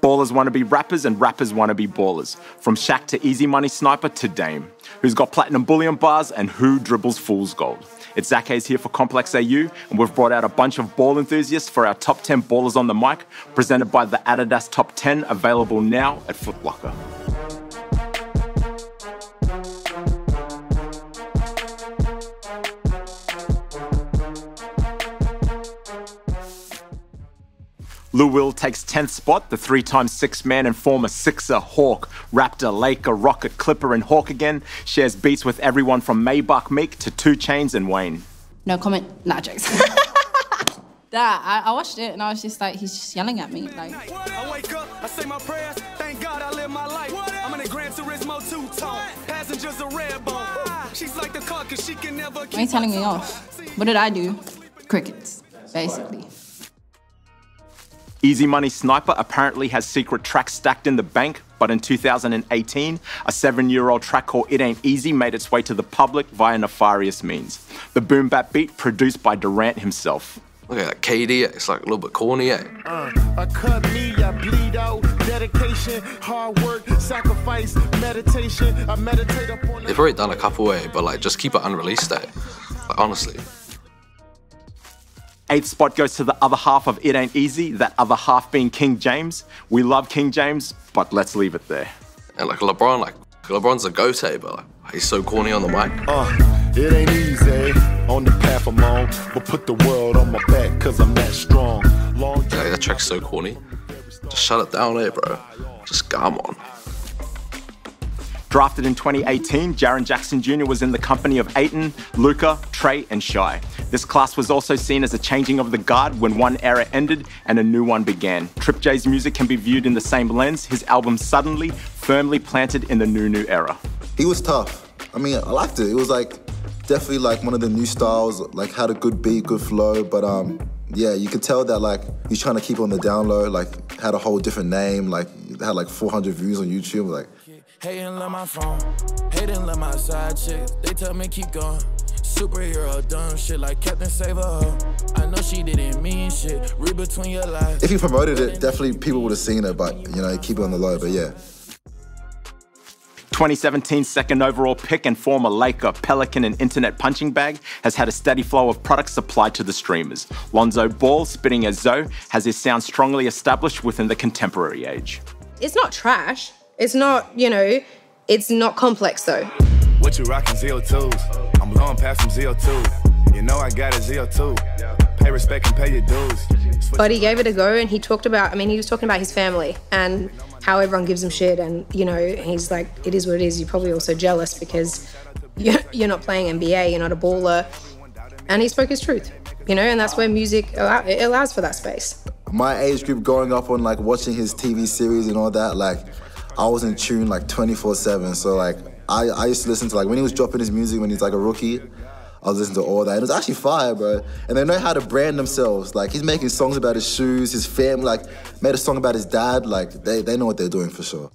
Ballers want to be rappers and rappers want to be ballers. From Shaq to Easy Money Sniper to Dame. Who's got platinum bullion bars and who dribbles fool's gold? It's Zac Hayse here for Complex AU, and we've brought out a bunch of ball enthusiasts for our top 10 ballers on the mic, presented by the Adidas Top 10, available now at Foot Locker. Lil Will takes 10th spot, the 3-time six-man and former Sixer, Hawk, Raptor, Laker, Rocket, Clipper and Hawk again, shares beats with everyone from Maybach Meek to 2 Chainz and Wayne. No comment, nah, jokes. I watched it and I was just like, he's just yelling at me. Like, I wake up, I say my prayers, thank God I live my life. I'm in a Gran Turismo 2-tone, passengers a red bone. She's like the car cause she can never keep. Why are you telling me off? What did I do? Crickets, basically. Easy Money Sniper apparently has secret tracks stacked in the bank, but in 2018, a 7-year-old track called It Ain't Easy made its way to the public via nefarious means. The boom bap beat produced by Durant himself. Look at that KD, it's like a little bit corny, eh? I cut me, I bleed out, dedication, hard work, sacrifice, meditation, I meditate upon. They've already done a couple, eh? But like, just keep it unreleased, eh? Like, honestly. 8th spot goes to the other half of It Ain't Easy, that other half being King James. We love King James, but let's leave it there. And like LeBron's a goat, eh? But like, he's so corny on the mic. It ain't easy on the path I'm on, but put the world on my back cause I'm that strong. Yeah, that track's so corny. Just shut it down, eh, bro? Just come on. Drafted in 2018, Jaren Jackson Jr. was in the company of Ayton, Luka, Trey, and Shai. This class was also seen as a changing of the guard when one era ended and a new one began. Trip J's music can be viewed in the same lens, his album Suddenly, firmly planted in the new era. He was tough. I mean, I liked it. It was like, definitely like one of the new styles, like had a good beat, good flow, but yeah, you could tell that like he's trying to keep on the down low, like had a whole different name, like had like 400 views on YouTube, like. Hey, and love my phone. Hey, and love my side chick. They tell me keep going. Superhero dumb shit like Captain Save-A. I know she didn't mean shit. Read between your lies. If he promoted it, definitely people would have seen it, but you know, keep it on the low, but yeah. 2017 second overall pick and former Laker, Pelican and internet punching bag has had a steady flow of products supplied to the streamers. Lonzo Ball, spitting as Zoe, has his sound strongly established within the contemporary age. It's not trash. It's not, you know, it's not complex though. What you rockin' ZO2s? I'm blowing past some ZO2. You know I got a ZO2. Pay respect and pay your dues. But he gave it a go and he talked about, I mean, he was talking about his family and how everyone gives him shit and, you know, he's like, it is what it is. You're probably also jealous because you're not playing NBA, you're not a baller. And he spoke his truth, you know, and that's where music it allows for that space. My age group growing up on like watching his TV series and all that, like I was in tune like 24/7. So like I used to listen to like when he was dropping his music when he's like a rookie, I was listening to all that. And it was actually fire, bro. And they know how to brand themselves. Like he's making songs about his shoes, his family, like made a song about his dad. Like they know what they're doing for sure.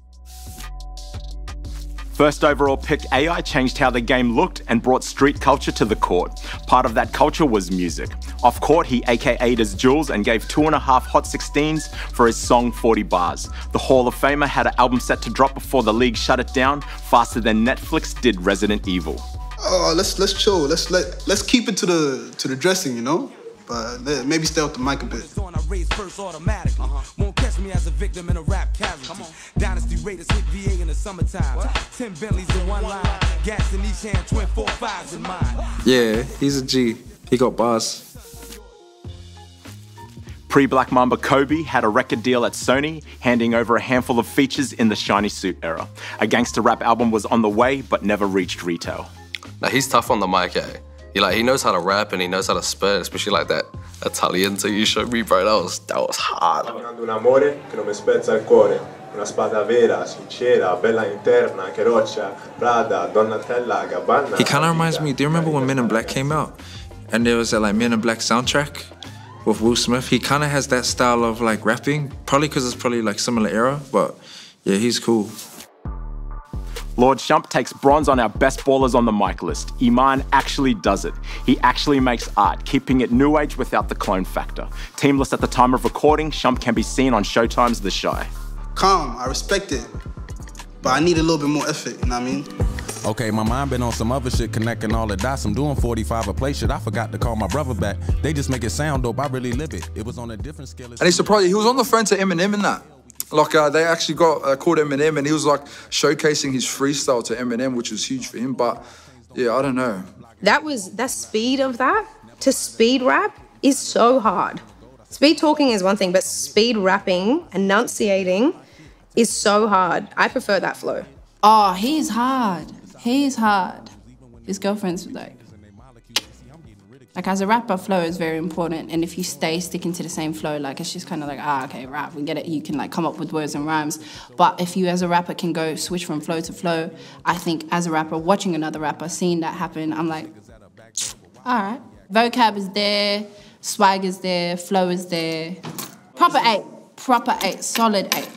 First overall pick AI changed how the game looked and brought street culture to the court. Part of that culture was music. Off court, he AKA'd as Jules and gave 2.5 Hot 16s for his song 40 Bars. The Hall of Famer had an album set to drop before the league shut it down, faster than Netflix did Resident Evil. Oh, let's chill. Let's keep it to the dressing, you know. But maybe stay off the mic a bit. Won't catch me as a victim in a rap casualty. Dynasty Raiders hit VA in the summertime. 10 Bentleys in one line. Gas in each hand, twin 4.5s in mine. Yeah, he's a G. He got bars. Pre-Black Mamba Kobe had a record deal at Sony, handing over a handful of features in the Shiny Suit era. A gangster rap album was on the way, but never reached retail. Now he's tough on the mic, eh? He knows how to rap and he knows how to spit, especially like that Italian thing you showed me, bro. That was hard. Un amore che non mi spezza il cuore, una spada vera, sincera, bella interna, che roccia, Prada, Donatella, Gabbana. He kind of reminds me, do you remember when Men in Black came out? And there was that like Men in Black soundtrack with Will Smith? He kind of has that style of like rapping, probably because it's probably like similar era, but yeah, he's cool. Lord Shump takes bronze on our best ballers on the mic list. Iman actually does it. He actually makes art, keeping it new age without the clone factor. Teamless at the time of recording, Shump can be seen on Showtime's The Shy. calm, I respect it. But I need a little bit more effort, you know what I mean? Okay, my mind been on some other shit, connecting all the dots. I'm doing 45 a play shit. I forgot to call my brother back. They just make it sound dope. I really live it. It was on a different scale. And he's surprised. He was on the phone to Eminem in that. Like, they actually called Eminem, and he was, like, showcasing his freestyle to Eminem, which was huge for him. But, yeah, I don't know. That speed of that, to speed rap, is so hard. Speed talking is one thing, but speed rapping, enunciating, is so hard. I prefer that flow. Oh, he's hard. He's hard. His girlfriend's like as a rapper, flow is very important. And if you stay sticking to the same flow, like it's just kind of like, okay, rap, we get it. You can like come up with words and rhymes. But if you as a rapper can go switch from flow to flow, I think as a rapper, watching another rapper, seeing that happen, I'm like, all right. Vocab is there, swag is there, flow is there. Proper 8, solid 8.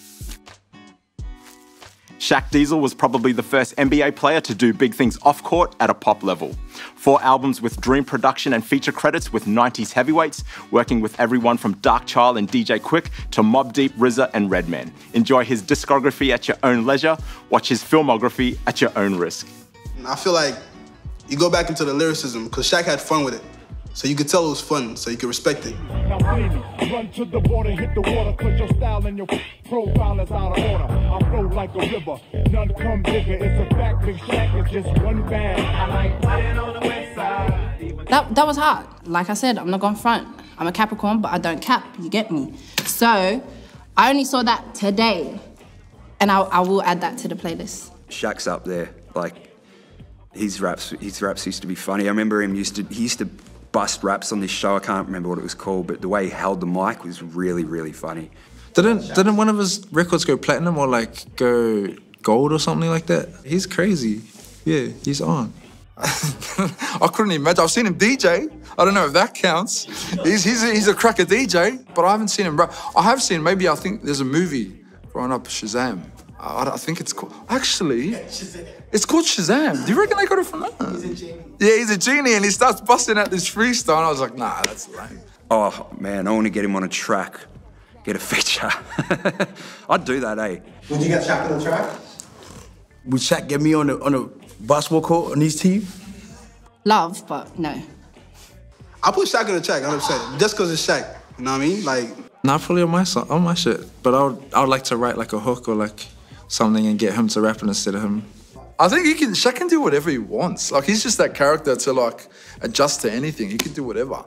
Shaq Diesel was probably the first NBA player to do big things off-court at a pop level. 4 albums with Dream production and feature credits with 90s heavyweights, working with everyone from Darkchild and DJ Quick to Mobb Deep, RZA and Redman. Enjoy his discography at your own leisure. Watch his filmography at your own risk. I feel like you go back into the lyricism because Shaq had fun with it. So you could tell it was fun, so you could respect it. Now baby, run to the water, hit the water, cause your style and your profile is out of order. I flow like a river, none come bigger. It's a fact, Big Shaq is just one bag. I like playing on the west side. That was hard. Like I said, I'm not going front. I'm a Capricorn, but I don't cap, you get me? So, I only saw that today, and I will add that to the playlist. Shaq's up there, like, his raps used to be funny. I remember he used to bust raps on this show. I can't remember what it was called, but the way he held the mic was really, really funny. Didn't one of his records go platinum or like go gold or something like that? He's crazy. Yeah, he's on. I couldn't imagine. I've seen him DJ. I don't know if that counts. He's a cracker DJ, but I haven't seen him rap. I have seen, maybe I think there's a movie growing up, Shazam. I think it's called, actually, it's called Shazam. Do you reckon they got it from that? He's a genie. Yeah, he's a genie and he starts busting out this freestyle and I was like, nah, that's lame. Oh man, I want to get him on a track, get a feature. I'd do that, eh? Would you get Shaq on the track? Would Shaq get me on a basketball court on his team? Love, but no. I put Shaq on the track, 100%, just because it's Shaq, you know what I mean? Like, not fully on my shit, but I would like to write like a hook or like something and get him to rap instead of him. I think Shaq can do whatever he wants. Like, he's just that character to like adjust to anything. He can do whatever.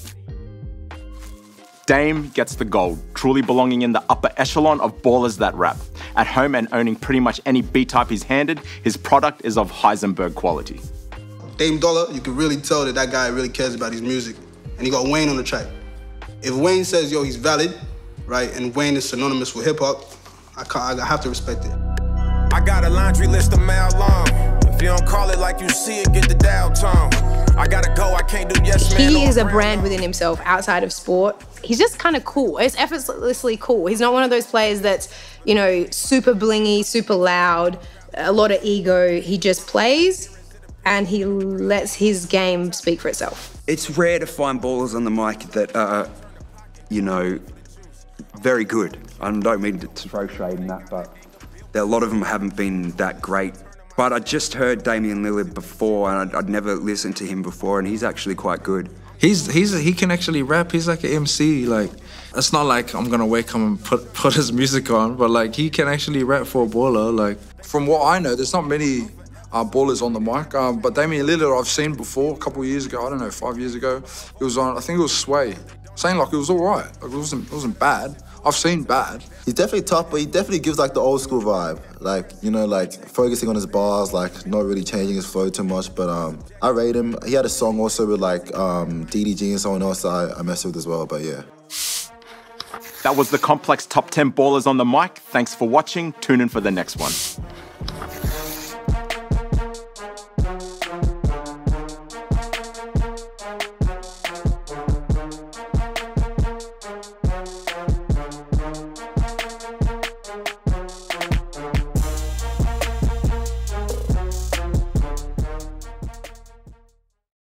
Dame gets the gold, truly belonging in the upper echelon of ballers that rap. At home and owning pretty much any beat type he's handed, his product is of Heisenberg quality. Dame Dollar, you can really tell that guy really cares about his music. And he got Wayne on the track. If Wayne says, yo, he's valid, right, and Wayne is synonymous with hip-hop, I have to respect it. I got a laundry list a mile long. If you don't call it like you see it, get the dial tone. I gotta go, I can't do yes man. He is a brand within himself outside of sport. He's just kind of cool. It's effortlessly cool. He's not one of those players that's, you know, super blingy, super loud, a lot of ego. He just plays and he lets his game speak for itself. It's rare to find ballers on the mic that are, you know, very good. I don't mean to throw shade in that, but a lot of them haven't been that great. But I just heard Damian Lillard before, and I'd never listened to him before, and he's actually quite good. He can actually rap. He's like an MC. Like, it's not like I'm gonna wake up and put his music on, but like he can actually rap for a baller. Like, from what I know, there's not many ballers on the mic. But Damian Lillard I've seen before a couple of years ago. I don't know, 5 years ago. It was on. I think it was Sway, saying like it was all right. Like, it wasn't bad. I've seen bad. He's definitely tough, but he definitely gives like the old school vibe. Like, you know, like focusing on his bars, like not really changing his flow too much. But I rate him. He had a song also with like DDG and someone else that I messed with as well, but yeah. That was the Complex Top 10 Ballers on the Mic. Thanks for watching. Tune in for the next one.